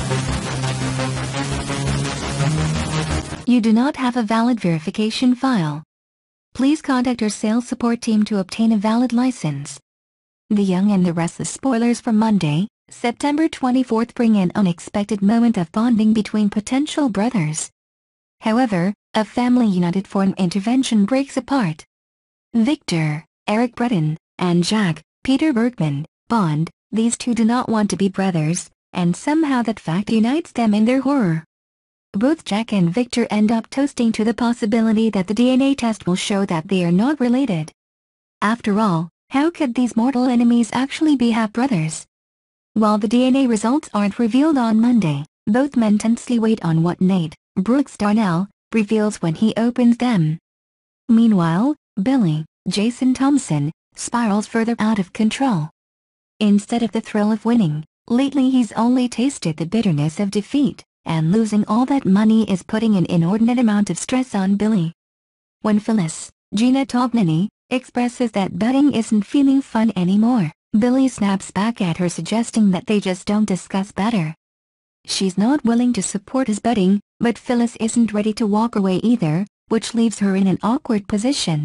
You do not have a valid verification file. Please contact our sales support team to obtain a valid license. The Young and the Restless spoilers for Monday, September 24th bring an unexpected moment of bonding between potential brothers. However, a family united for an intervention breaks apart. Victor, Eric Breton, and Jack, Peter Bergman, bond. These two do not want to be brothers, and somehow that fact unites them in their horror. Both Jack and Victor end up toasting to the possibility that the DNA test will show that they are not related. After all, how could these mortal enemies actually be half-brothers? While the DNA results aren't revealed on Monday, both men tensely wait on what Nate, Brooks Darnell, reveals when he opens them. Meanwhile, Billy, Jason Thompson, spirals further out of control. Instead of the thrill of winning, lately he's only tasted the bitterness of defeat, and losing all that money is putting an inordinate amount of stress on Billy. When Phyllis, Gina Tognini, expresses that betting isn't feeling fun anymore, Billy snaps back at her, suggesting that they just don't discuss better. She's not willing to support his betting, but Phyllis isn't ready to walk away either, which leaves her in an awkward position.